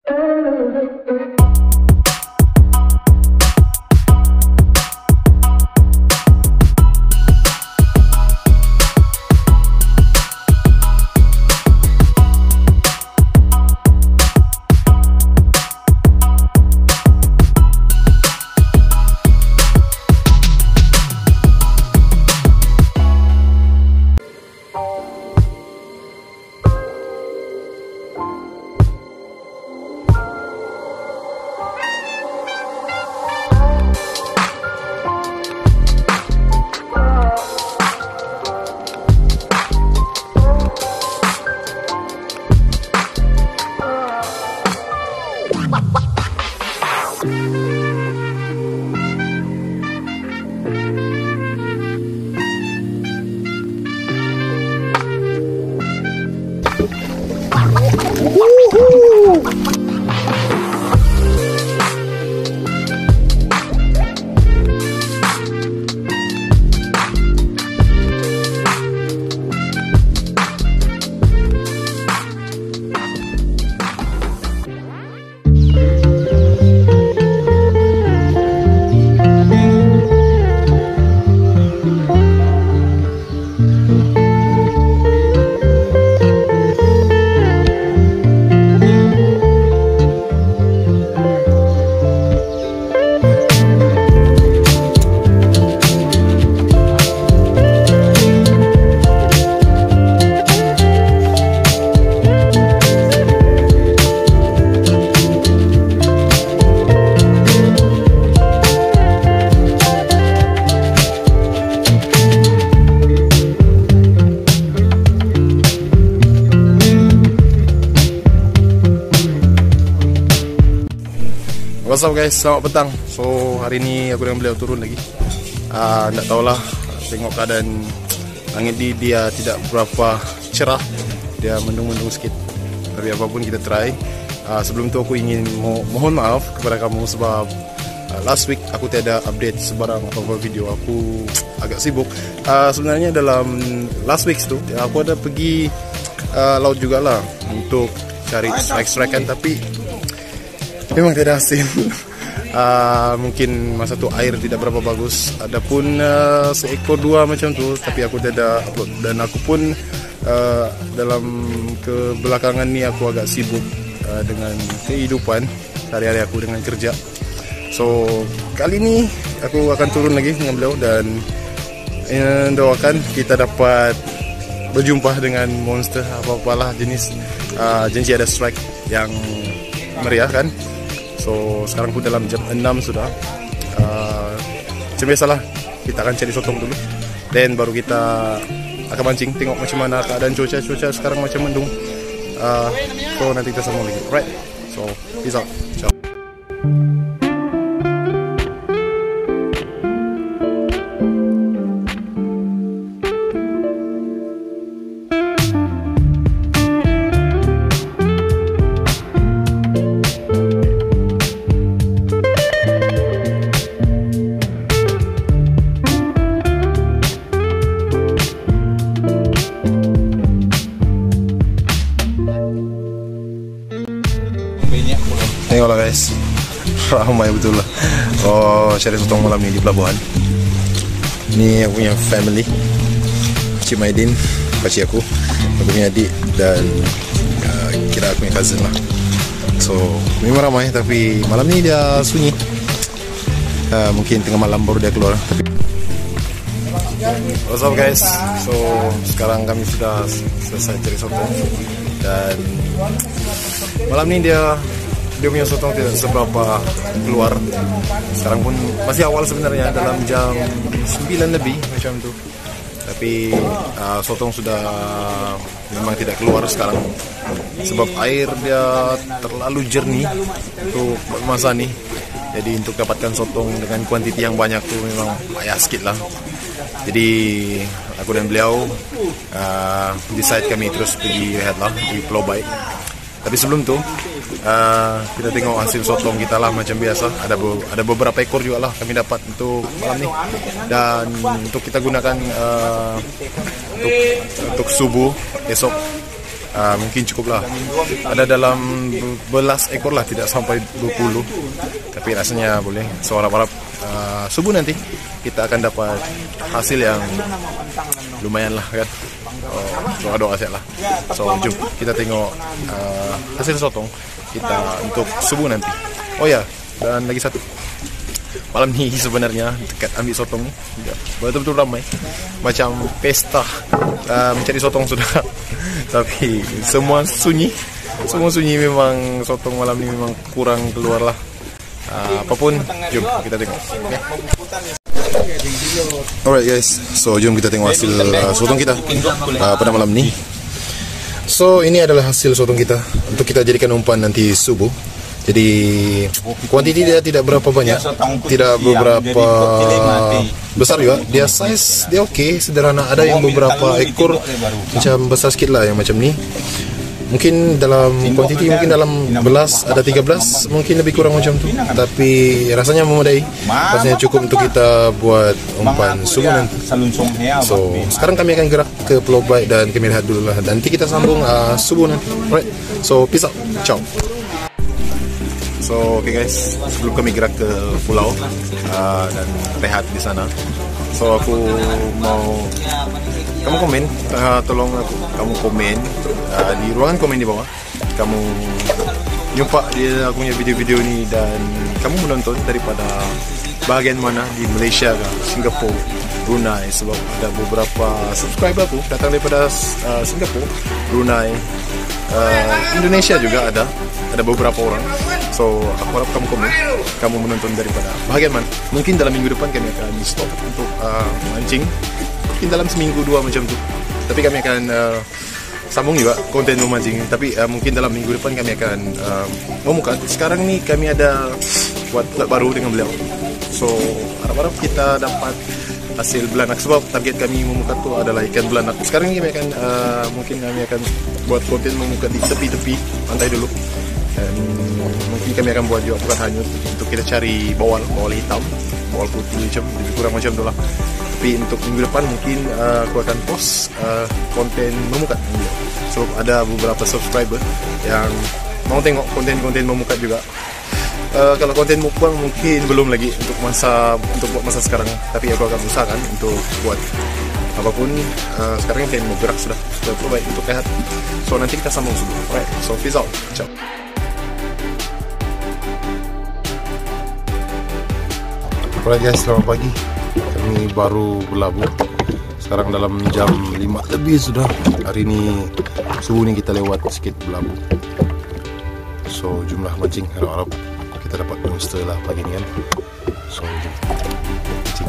What's up guys, selamat petang. So hari ini aku dengan beliau turun lagi. Nggak tahulah, tengok keadaan langit dia tidak berapa cerah. Dia mendung-mendung sedikit. Tapi apapun kita try. Sebelum itu aku ingin mohon maaf kepada kamu sebab last week aku tiada update sebarang apa-apa video. Aku agak sibuk. Sebenarnya dalam last week tu aku ada pergi laut juga lah untuk cari strike-strike kan, tapi memang tidak hasil. Mungkin masa tu air tidak berapa bagus. Adapun seekor dua macam tu, tapi aku tidak upload. Dan aku pun dalam kebelakangan ni aku agak sibuk dengan kehidupan sehari-hari aku dengan kerja. So kali ni aku akan turun lagi dengan beliau dan doakan kita dapat berjumpa dengan monster apa-apalah jenis. Janji ada strike yang meriah kan. So sekarang pun dalam jam 6 sudah. Macam biasalah, kita akan cari sotong dulu, then baru kita akan mancing. Tengok macam mana keadaan cuaca sekarang, macam mendung. So nanti kita sambung lagi. Right, so peace out. Ciao. Tengoklah guys, ramai betul lah. Oh, cari sotong malam ni di pelabuhan. Ni aku punya family, Cik Maidin, pakcik aku punya adik dan kira aku punya cousin lah. So memang ramai, tapi malam ni dia sunyi. Mungkin tengah malam baru dia keluar. Tapi what's up guys? So sekarang kami sudah selesai cari sotong dan malam ni dia punya sotong tidak seberapa keluar. Sekarang pun masih awal sebenarnya, dalam jam 9 lebih macam tu. Tapi sotong sudah memang tidak keluar sekarang sebab air dia terlalu jernih untuk masa ni. Jadi untuk dapatkan sotong dengan kuantiti yang banyak tu memang payah sikit lah. Jadi aku dan beliau decide kami terus pergi rehat lah di Pulau Baik. Tapi sebelum tu kita tengok hasil sotong kita lah. Macam biasa ada beberapa ekor juga lah kami dapat untuk malam ni, dan untuk kita gunakan untuk subuh esok mungkin cukup lah. Ada dalam belas ekor lah, tidak sampai 20. Tapi rasanya boleh. So harap-harap subuh nanti kita akan dapat hasil yang lumayan lah kan. Doa-doa saja lah. So jom kita tengok hasil sotong kita untuk subuh nanti. Oh ya, dan lagi satu, malam ni sebenarnya dekat ambil sotong ni betul-betul ramai, macam pesta mencari sotong sudah. Tapi semua sunyi, memang sotong malam ni memang kurang keluar lah. Apapun, jom kita tengok. Okay. Alright guys, so jom kita tengok hasil sotong kita pada malam ni. So ini adalah hasil sotong kita untuk kita jadikan umpan nanti subuh. Jadi kuantiti dia tidak berapa banyak, tidak beberapa besar juga. Dia size dia okey, sederhana. Ada yang beberapa ekor macam besar sikit lah, yang macam ni. Mungkin dalam kuantiti, mungkin dalam belas ada 13, mungkin lebih kurang macam tu. Tapi rasanya memadai, rasanya cukup untuk kita buat umpan subuh nanti. So sekarang kami akan gerak ke Pulau Baik dan kami lihat dulu lah. Nanti kita sambung subuh nanti. Alright, so peace out, ciao. So okay guys, sebelum kami gerak ke pulau dan rehat di sana, so aku mau kamu komen, tolong kamu komen di ruangan komen di bawah. Kamu jumpa dia aku punya video-video ni dan kamu menonton daripada bahagian mana di Malaysia ke, Singapura, Brunei, sebab ada beberapa subscriber aku datang daripada Singapura, Brunei, Indonesia juga ada beberapa orang. So aku harap kamu komen, kamu menonton daripada bahagian mana. Mungkin dalam minggu depan kami akan stop untuk mancing, mungkin dalam seminggu 2 macam tu. Tapi kami akan sambung juga konten memancing. Tapi mungkin dalam minggu depan kami akan memukat. Sekarang ni kami ada buat plat baru dengan beliau. So harap-harap kita dapat hasil belanak, sebab target kami memukat tu adalah ikan belanak. Sekarang ni kami akan mungkin kami akan buat konten memukat di tepi-tepi pantai dulu. Dan mungkin kami akan buat juga bukan hanyut untuk kita cari bawal hitam, bawal putih macam lebih kurang macam tu lah. Tapi untuk minggu depan mungkin aku akan post konten memukat. So ada beberapa subscriber yang mau tengok konten-konten memukat juga. Kalau konten mukbang mungkin belum lagi untuk buat masa sekarang, tapi aku akan usahakan untuk buat apapun. Sekarang kan mau gerak sudah baik untuk rehat. So nanti kita sambung dulu. Alright, so peace out, ciao. Alright guys, selamat pagi. Kami baru berlabuh. Sekarang dalam jam 5 lebih sudah. Hari ini subuh ni kita lewat sikit berlabuh. So jumlah mancing, harap-harap kita dapat monster lah pagi ni kan. So jom mancing.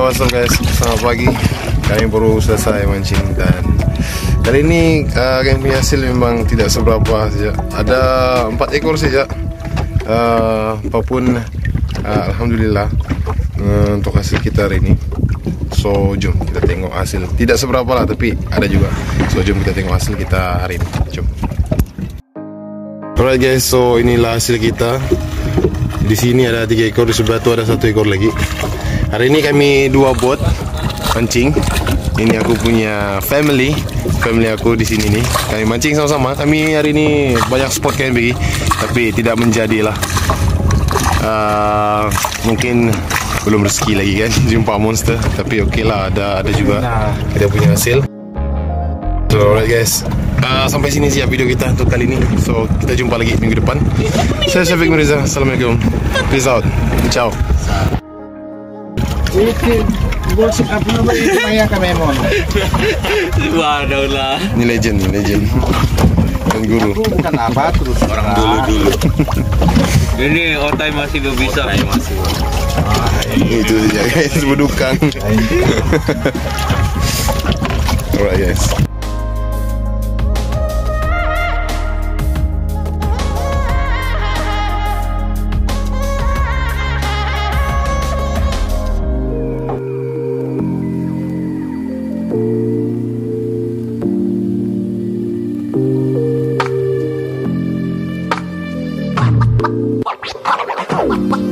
what's up guys, selamat pagi. Kami baru selesai mancing dan kali ini kami punya hasil memang tidak seberapa saja. Ada 4 ekor saja. Apapun alhamdulillah untuk hasil kita hari ini. So jom kita tengok hasil. Tidak seberapa lah tapi ada juga. So jom kita tengok hasil kita hari ini. Jom. Alright guys, so inilah hasil kita. Di sini ada 3 ekor, di sebelah tu ada 1 ekor lagi. Hari ini kami 2 bot mancing. Ini aku punya family aku di sini nih. Kami mancing sama-sama. Kami hari ini banyak spot kami pergi, tapi tidak menjadilah. Mungkin belum rezeki lagi kan jumpa monster, tapi oke lah, ada juga kita punya hasil. So alright guys, sampai sini siap video kita untuk kali ini. So kita jumpa lagi minggu depan. Saya Syafiq Mirza, assalamualaikum, peace out, ciao. Waduh lah. Ini legend dan guru. Bukan apa terus Orang dulu. Ini otai masih belum bisa. Itu saja guys, bedukang. Alright guys. What?